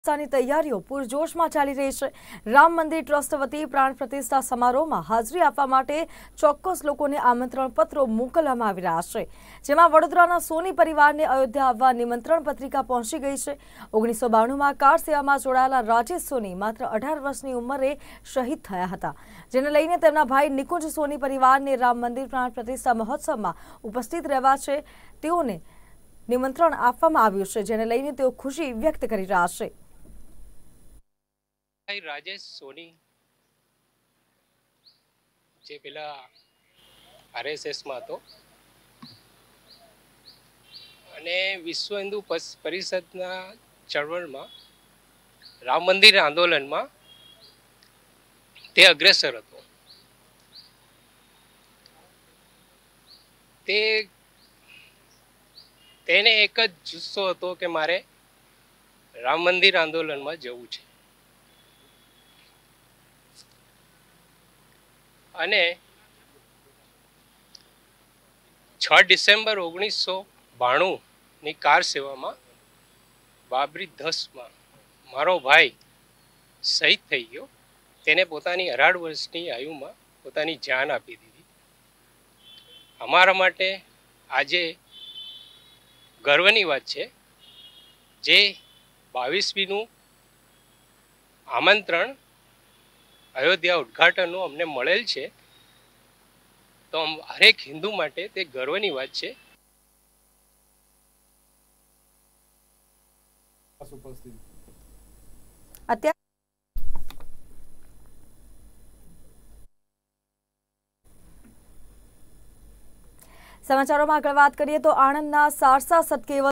ની તૈયારીઓ પૂરજોશમાં ચાલી રહી છે। રામ મંદિર ટ્રસ્ટ વતી પ્રાણ પ્રતિષ્ઠા સમારોહમાં હાજરી આપવા માટે ચોક્કસ લોકોને આમંત્રણ પત્રો મોકલવામાં આવી રહ્યા છે, જેમાં વડોદરાના સોની પરિવારને અયોધ્યા આવવા નિમંત્રણ પત્રિકા પહોંચી ગઈ છે। 1992માં કાર સેવામાં જોડાયેલા રાજેશ સોની માત્ર 18 વર્ષની ઉંમરે શહીદ થયા હતા, જેને લઈને તેમના ભાઈ નિકુંજ સોની પરિવારને રામ મંદિર પ્રાણ પ્રતિષ્ઠા મહોત્સવમાં ઉપસ્થિત રહેવા છે તેઓને નિમંત્રણ આપવામાં આવ્યું છે, જેને લઈને તેઓ ખુશી વ્યક્ત કરી રહ્યા છે। राजेश सोनी जे पेला आरएसएस में तो अने विश्व हिंदू परिषदना चळवळ में राम मंदिर आंदोलन में ते अग्रेसर हतो। तेने एक ज जुस्सो हतो के मारे राम मंदिर आंदोलन में जवुं छे અને 6 ડિસેમ્બર 1992 ની કાર સેવામાં બાબરી ધસમાં મારો ભાઈ શહીદ થઈ ગયો। તેને પોતાની 18 વર્ષની આયુમાં પોતાની જાન આપી દીધી। અમારા માટે આજે ગર્વની વાત છે જે 22મીનું આમંત્રણ अयोध्या उद्घाटन अमने मळेल छे, तो हरेक हिंदू माटे ते गर्वनी वात छे। समाचारों में आगळ वात करीए तो आणंदना सारसा सटकेवल